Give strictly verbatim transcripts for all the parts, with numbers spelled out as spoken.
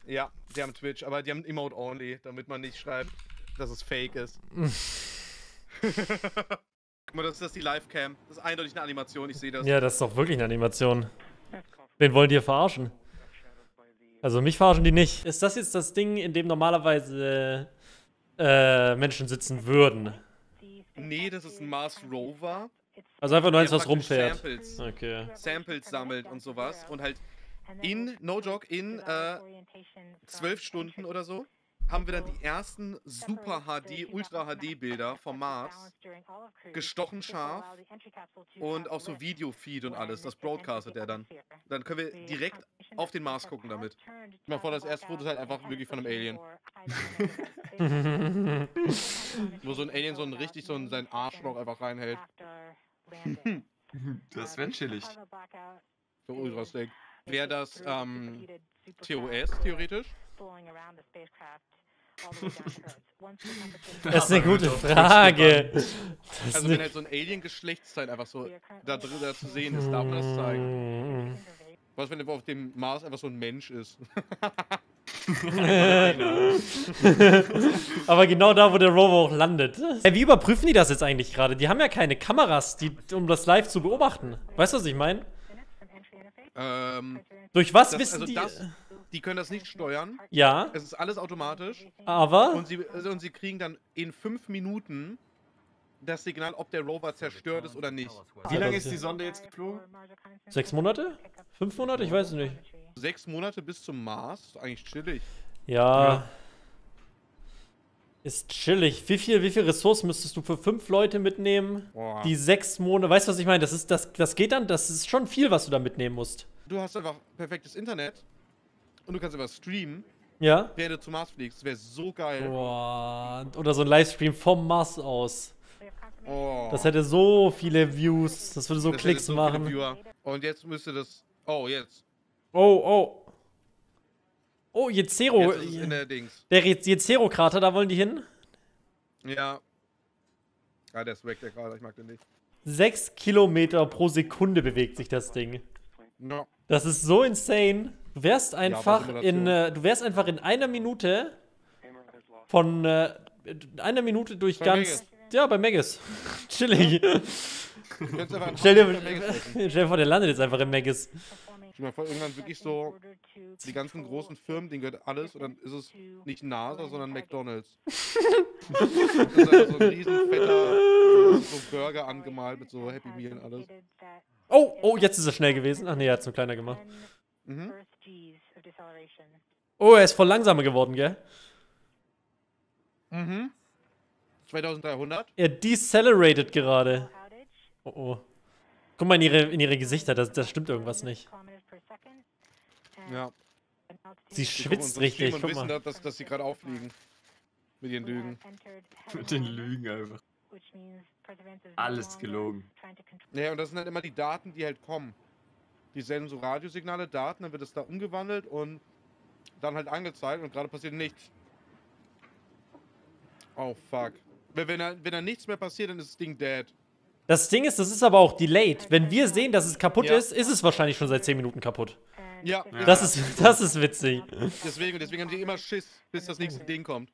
Ja, die haben Twitch, aber die haben Emote only, damit man nicht schreibt, dass es fake ist. Guck mal, das ist das die Livecam. Das ist eindeutig eine Animation, ich sehe das. Ja, das ist doch wirklich eine Animation. Wen wollen die hier verarschen? Also mich verarschen die nicht. Ist das jetzt das Ding, in dem normalerweise äh, Menschen sitzen würden? Nee, das ist ein Mars Rover. Also einfach nur eins, der was praktisch rumfährt. Samples, Okay. Samples sammelt und sowas. Und halt in, no joke, in äh, zwölf Stunden oder so haben wir dann die ersten Super H D, Ultra H D Bilder vom Mars. Gestochen scharf und auch so Video-Feed und alles. Das broadcastet er dann. Dann können wir direkt auf den Mars gucken damit. Ich mal vor, das erste Foto ist halt einfach wirklich von einem Alien. Wo so ein Alien so ein richtig so ein, sein Arschloch einfach reinhält. Das wäre chillig. So ultra sick. Wäre das ähm, T O S theoretisch? Das ist eine gute Frage. Das Also wenn halt so ein Alien-Geschlechtsteil einfach so da drin da zu sehen ist, darf man das zeigen. Was, wenn auf dem Mars einfach so ein Mensch ist? Aber genau da, wo der Rover auch landet. Hey, wie überprüfen die das jetzt eigentlich gerade? Die haben ja keine Kameras, die, um das live zu beobachten. Weißt du, was ich meine? Ähm, Durch was das, wissen also die? das, die können das nicht steuern. Ja. Es ist alles automatisch. Aber? Und sie, also, und sie kriegen dann in fünf Minuten das Signal, ob der Rover zerstört ist oder nicht. Wie lange ist die Sonde jetzt geflogen? Sechs Monate? Fünf Monate? Ich weiß es nicht. Sechs Monate bis zum Mars? Ist eigentlich chillig. Ja. Ja. Ist chillig. Wie viel, wie viel Ressourcen müsstest du für fünf Leute mitnehmen? Boah. Die sechs Monate. Weißt du, was ich meine? Das ist, das, das geht dann, das ist schon viel, was du da mitnehmen musst. Du hast einfach perfektes Internet und du kannst einfach streamen, Ja? während du zum Mars fliegst. Das wäre so geil. Boah. Oder so ein Livestream vom Mars aus. Oh. Das hätte so viele Views. Das würde so Das hätte Klicks so viele machen. Viewer. Und jetzt müsste das... Oh, jetzt. Oh, oh. Oh, Jezero. Jetzt ist es in der Dings. Der Jezero-Krater, da wollen die hin? Ja. Ah, der ist weg, der Krater. Ich mag den nicht. Sechs Kilometer pro Sekunde bewegt sich das Ding. No. Das ist so insane. Du wärst einfach aber in, äh, du wärst einfach in einer Minute von äh, einer Minute durch Bei ganz, Megas. ja, bei Megas. Chillig. Du könntest einfach einen Stell dir, Haufen von Megas essen. stell dir vor, der landet jetzt einfach in Megas. Ich mir vor, irgendwann wirklich so, die ganzen großen Firmen, denen gehört alles und dann ist es nicht NASA, sondern McDonalds. Das ist einfach so ein riesen fetter so Burger angemalt mit so Happy Meal und alles. Oh, oh, jetzt ist er schnell gewesen. Ach nee, er hat es nur kleiner gemacht. Mhm. Oh, er ist voll langsamer geworden, gell? Mhm. zweitausenddreihundert. Er decelerated gerade. Oh, oh. Guck mal in ihre, in ihre Gesichter, da das stimmt irgendwas nicht. Ja. Sie Die gucken schwitzt unseren richtig, Stream und guck wissen, mal. dass, dass sie gerade auffliegen. Mit ihren Lügen. Mit den Lügen einfach. Alles gelogen. Ja, und das sind halt immer die Daten, die halt kommen. Die senden so Radiosignale, Daten, dann wird es da umgewandelt und dann halt angezeigt und gerade passiert nichts. Oh fuck. Wenn, wenn, da, wenn da nichts mehr passiert, dann ist das Ding dead. Das Ding ist, das ist aber auch delayed. Wenn wir sehen, dass es kaputt Ja. ist, ist es wahrscheinlich schon seit zehn Minuten kaputt. Ja, Ja. Das ist, das ist witzig. deswegen, deswegen haben die immer Schiss, bis das nächste Ding kommt.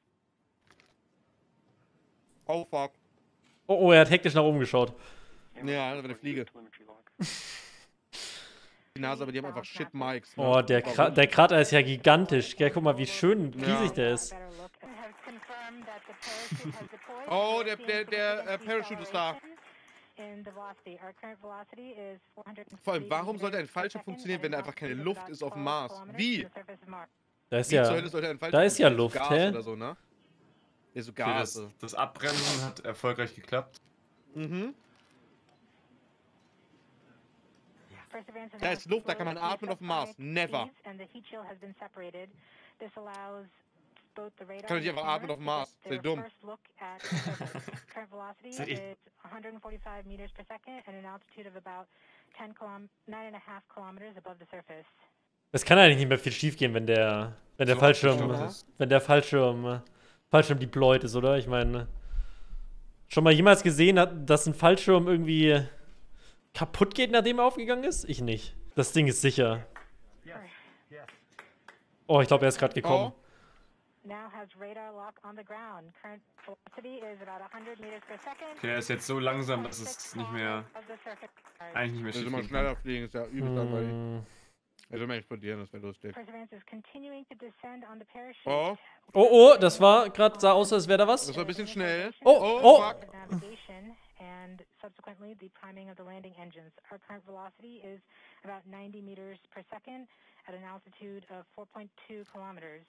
Oh fuck. Oh, oh, er hat hektisch nach oben geschaut. Ja, das war eine Fliege. Die Nase, aber die haben einfach shit Mics. Ne? Oh, der, Kra der Krater ist ja gigantisch. Gell, guck mal, wie schön riesig Ja. der ist. Oh, der, der, der äh, Parachute ist da. Vor allem, warum sollte ein Fallschirm funktionieren, wenn da einfach keine Luft ist auf dem Mars? Wie? Da ist Wie zur ja, Hölle sollte ein Fallschirm da ist ja funktionieren? Luft, Gas hä? oder so, ne? Ja, so Okay, Gas. das, das Abbremsen hat erfolgreich geklappt. Mhm. Da ist Luft, da kann man atmen auf dem Mars. Never. Kann ich einfach atmen auf dem Mars? Seid ihr dumm? Seid ihr- Es kann eigentlich nicht mehr viel schief gehen, wenn der, wenn der So Fallschirm, abgestürzt ist. wenn der Fallschirm, Fallschirm deployed ist, oder? Ich meine, schon mal jemals gesehen, hat, dass ein Fallschirm irgendwie kaputt geht, nachdem er aufgegangen ist? Ich nicht. Das Ding ist sicher. Oh, ich glaube, er ist gerade gekommen. Oh. Okay, er ist jetzt so langsam, dass es nicht mehr... Eigentlich nicht mehr Also mal schief schneller fliegen, ist ja übelst langweilig. Hm. Also mal explodieren, das wäre lustig. Oh, Oh, oh, das war gerade, sah aus, als wäre da was. das war ein bisschen schnell. Oh, Oh, oh. fuck. And subsequently the priming of the landing engines. Our current velocity is about ninety meters per second at an altitude of four point two kilometers.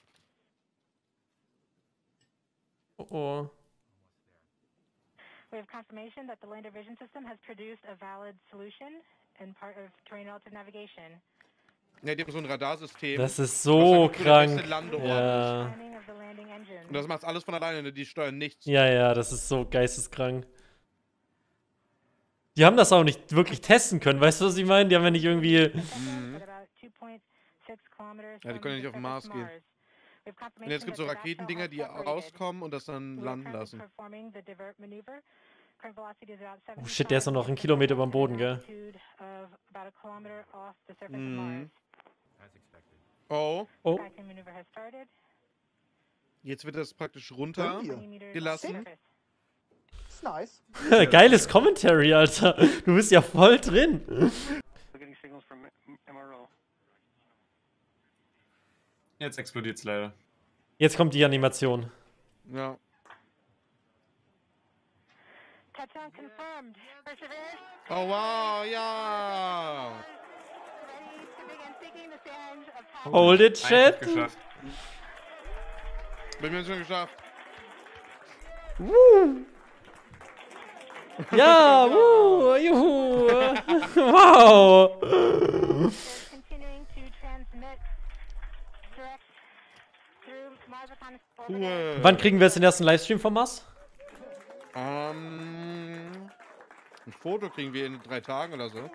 Oh, oh. We have confirmation that the lander vision system has produced a valid solution and part of terrain relative navigation. Ja, die haben so ein Radarsystem. Das ist so Was der beste krank. Landeort Ja. Timing of the landing engine. Und das macht alles von alleine, ne? Die steuern nichts. Ja, ja, das ist so geisteskrank. Die haben das auch nicht wirklich testen können, weißt du, was ich meine? Die haben ja nicht irgendwie... Mhm. Ja, die können ja nicht auf den Mars gehen. Und jetzt gibt es so Raketendinger, die rauskommen und das dann landen lassen. Oh shit, der ist noch einen Kilometer über dem Boden, gell? Mhm. Oh, Oh. jetzt wird das praktisch runtergelassen. It's nice. Geiles Commentary, Alter. Du bist ja voll drin. Jetzt explodiert's leider. Jetzt kommt die Animation. Ja. Oh wow, ja. Hold it, Einfach Chat. geschafft. Bei mir schon geschafft. Woo. Ja, wuh, juhu. Wow. Cool. Wann kriegen wir jetzt den ersten Livestream vom Mars? Ähm, ein Foto kriegen wir in drei Tagen oder so.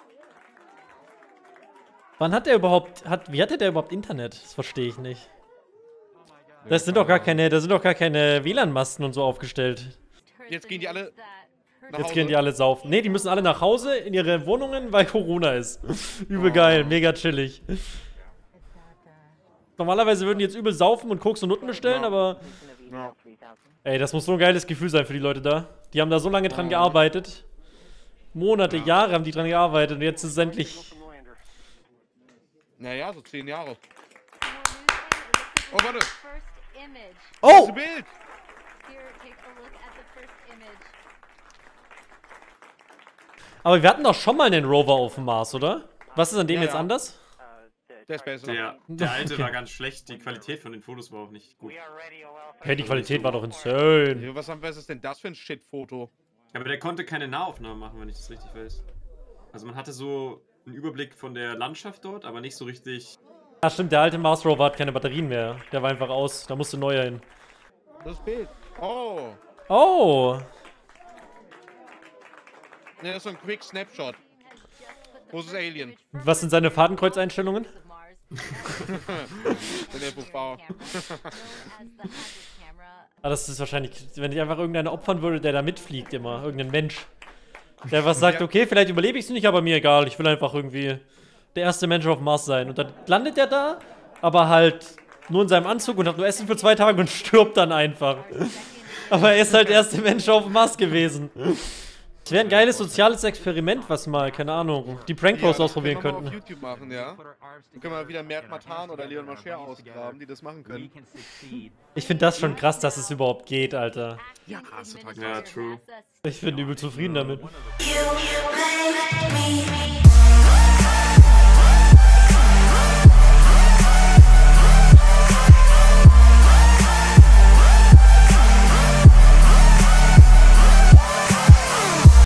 Wann hat der überhaupt, hat, wie hatte der überhaupt Internet? Das verstehe ich nicht. Das sind doch gar keine, da sind doch gar keine W L A N-Masten und so aufgestellt. Jetzt gehen die alle nach Jetzt Hause. gehen die alle saufen. Ne, die müssen alle nach Hause in ihre Wohnungen, weil Corona ist. Übel geil, mega chillig. Normalerweise würden die jetzt übel saufen und Koks und Nutten bestellen, aber... Ja. Ey, das muss so ein geiles Gefühl sein für die Leute da. Die haben da so lange dran gearbeitet. Monate, Jahre haben die dran gearbeitet und jetzt ist es endlich... Naja, so zehn Jahre. Oh, warte. Oh! Das Bild. Aber wir hatten doch schon mal einen Rover auf dem Mars, oder? Was ist an dem Ja, jetzt ja. anders? Der ist besser. Der, der alte Okay. war ganz schlecht, die Qualität von den Fotos war auch nicht gut. Hey, die Qualität war doch insane. Ja, Was, haben- was ist denn das für ein Shit-Foto? Aber der konnte keine Nahaufnahmen machen, wenn ich das richtig weiß. Also man hatte so einen Überblick von der Landschaft dort, aber nicht so richtig... Ja, stimmt, der alte Mars Rover hat keine Batterien mehr. Der war einfach aus. Da musste neuer hin. Das Bild. Oh. Oh! Ne, das ist so ein Quick Snapshot. Wo ist das Alien? Was sind seine Fadenkreuzeinstellungen? Der F U V. Ah, das ist wahrscheinlich, wenn ich einfach irgendeinen opfern würde, der da mitfliegt immer. Irgendein Mensch. Der was sagt, Ja. okay, vielleicht überlebe ich es nicht, aber mir egal. Ich will einfach irgendwie der erste Mensch auf dem Mars sein. Und dann landet er da, aber halt nur in seinem Anzug und hat nur Essen für zwei Tage und stirbt dann einfach. Aber er ist halt der erste Mensch auf dem Mars gewesen. Das wäre ein geiles soziales Experiment, was mal, keine Ahnung, die Prank-Posts das ausprobieren können wir mal könnten. auf YouTube machen, ja. Dann können wir wieder Mert Matan oder Leon Mascher ausgraben, die das machen können. Ich finde das schon krass, dass es überhaupt geht, Alter. Ja, ist total krass. Ja, true. Ich bin übel zufrieden damit. You make me